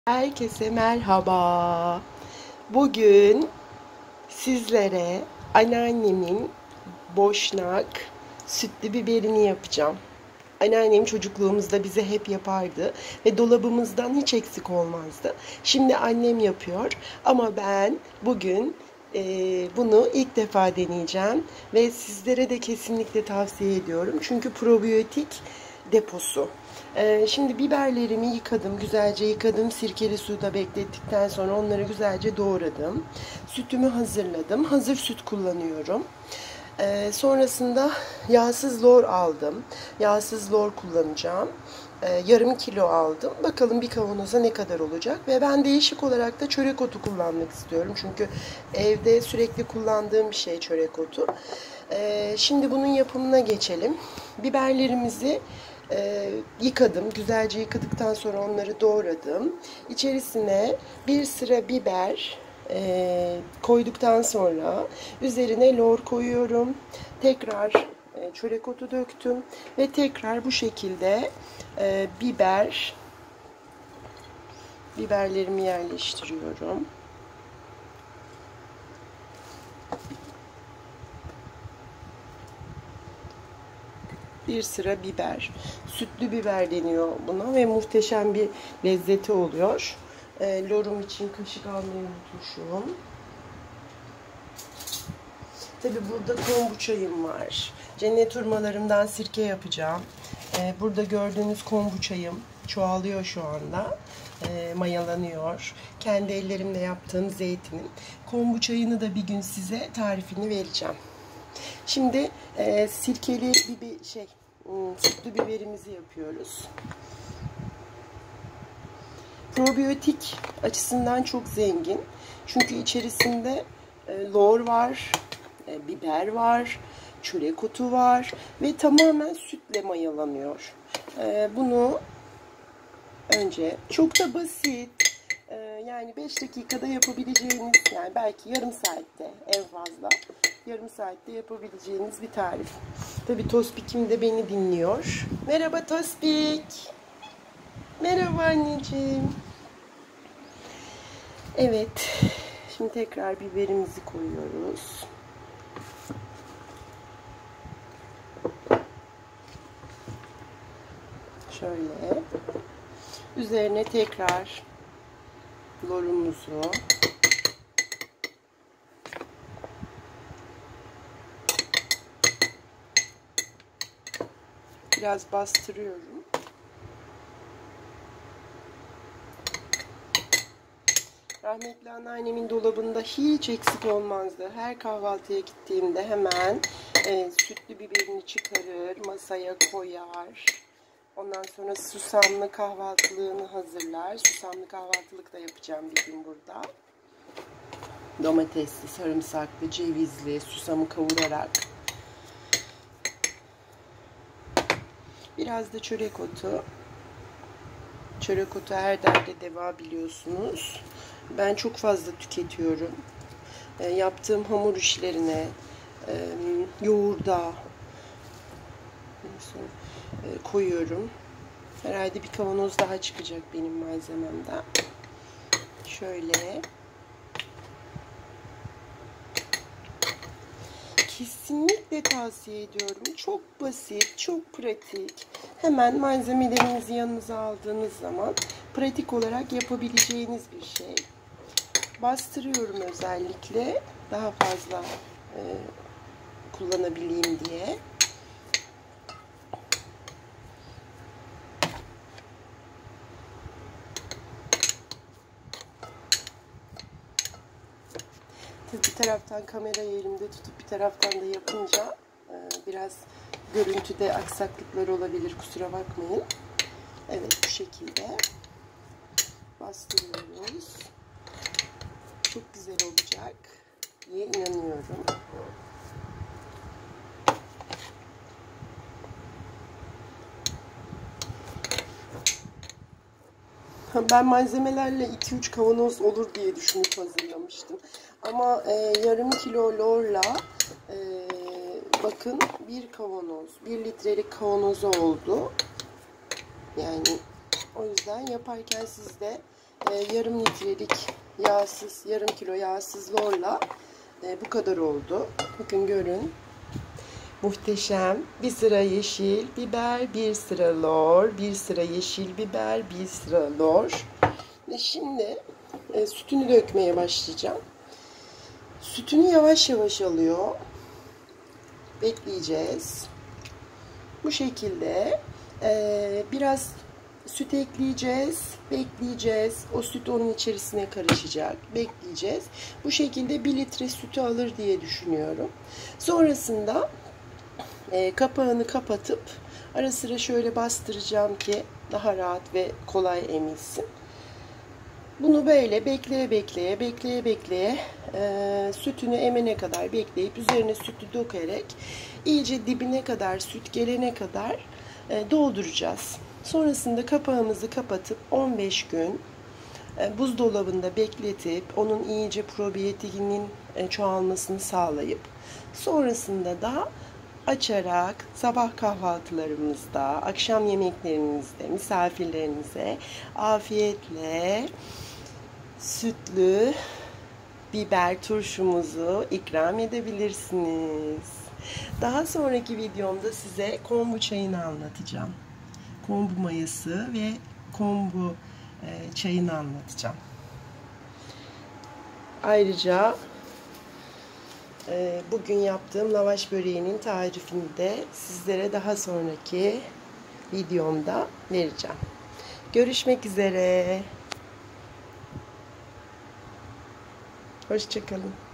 Herkese merhaba. Bugün sizlere anneannemin boşnak sütlü biberini yapacağım. Anneannem çocukluğumuzda bize hep yapardı ve dolabımızdan hiç eksik olmazdı. Şimdi annem yapıyor ama ben bugün bunu ilk defa deneyeceğim ve sizlere de kesinlikle tavsiye ediyorum. Çünkü probiyotik deposu. Şimdi biberlerimi yıkadım, güzelce yıkadım. Sirkeli suda beklettikten sonra onları güzelce doğradım. Sütümü hazırladım. Hazır süt kullanıyorum. Sonrasında yağsız lor aldım. Yağsız lor kullanacağım. Yarım kilo aldım. Bakalım bir kavanoza ne kadar olacak. Ve ben değişik olarak da çörek otu kullanmak istiyorum. Çünkü evde sürekli kullandığım bir şey çörek otu. Şimdi bunun yapımına geçelim. Biberlerimizi yıkadım. Güzelce yıkadıktan sonra onları doğradım. İçerisine bir sıra biber koyduktan sonra üzerine lor koyuyorum. Tekrar çörek otu döktüm ve tekrar bu şekilde biberlerimi yerleştiriyorum. Bir sıra biber. Sütlü biber deniyor buna ve muhteşem bir lezzeti oluyor. Lorum için kaşık almayı unutmuşum. Tabi burada kombuçayım var. Cennet hurmalarımdan sirke yapacağım. Burada gördüğünüz kombuçayım çoğalıyor şu anda. Mayalanıyor. Kendi ellerimle yaptığım zeytinin. Kombuçayını da bir gün size tarifini vereceğim. Şimdi sirkeli sütlü biberimizi yapıyoruz. Probiyotik açısından çok zengin. Çünkü içerisinde lor var, biber var, çörek otu var ve tamamen sütle mayalanıyor. Bunu önce çok da basit, yani 5 dakikada yapabileceğiniz, yani belki yarım saatte en fazla yarım saatte yapabileceğiniz bir tarif. Tabii Tospik'im de beni dinliyor. Merhaba Tospik. Merhaba anneciğim. Evet. Şimdi tekrar biberimizi koyuyoruz. Şöyle. Üzerine tekrar lorumuzu, biraz bastırıyorum. Rahmetli anneannemin dolabında hiç eksik olmazdı. Her kahvaltıya gittiğimde hemen sütlü biberini çıkarır, masaya koyar. Ondan sonra susamlı kahvaltılığını hazırlar. Susamlı kahvaltılık da yapacağım bir gün burada. Domatesli, sarımsaklı, cevizli, susamı kavurarak. Biraz da çörek otu. Çörek otu her derde deva biliyorsunuz. Ben çok fazla tüketiyorum. Yaptığım hamur işlerine, yoğurda koyuyorum. Herhalde bir kavanoz daha çıkacak benim malzememden. Şöyle. Kesinlikle tavsiye ediyorum. Çok basit, çok pratik. Hemen malzemelerinizi yanınıza aldığınız zaman pratik olarak yapabileceğiniz bir şey. Bastırıyorum özellikle daha fazla kullanabileyim diye. Tabii bir taraftan kamerayı elimde tutup bir taraftan da yapınca biraz görüntüde aksaklıklar olabilir, kusura bakmayın. Evet, bu şekilde bastırıyoruz. Çok güzel olacak diye inanıyorum. Ben malzemelerle 2-3 kavanoz olur diye düşünüp hazırlamıştım. Ama yarım kilo lorla bakın bir kavanoz, 1 litrelik kavanozu oldu. Yani o yüzden yaparken siz de yarım litrelik yağsız, yarım kilo yağsız lorla bu kadar oldu. Bakın görün. Muhteşem. Bir sıra yeşil biber, bir sıra lor, bir sıra yeşil biber, bir sıra lor. Ve şimdi sütünü dökmeye başlayacağım. Sütünü yavaş yavaş alıyor. Bekleyeceğiz. Bu şekilde biraz süt ekleyeceğiz. Bekleyeceğiz. O süt onun içerisine karışacak. Bekleyeceğiz. Bu şekilde 1 litre sütü alır diye düşünüyorum. Sonrasında kapağını kapatıp ara sıra şöyle bastıracağım ki daha rahat ve kolay emilsin. Bunu böyle bekleye sütünü emene kadar bekleyip üzerine sütü dökerek iyice dibine kadar süt gelene kadar dolduracağız. Sonrasında kapağımızı kapatıp 15 gün buzdolabında bekletip onun iyice probiyotikinin çoğalmasını sağlayıp sonrasında da açarak sabah kahvaltılarımızda, akşam yemeklerimizde misafirlerinize afiyetle sütlü biber turşumuzu ikram edebilirsiniz. Daha sonraki videomda size kombu çayını anlatacağım. Kombu mayası ve kombu çayını anlatacağım. Ayrıca bugün yaptığım lavaş böreğinin tarifini de sizlere daha sonraki videomda vereceğim. Görüşmek üzere. Hoşça kalın.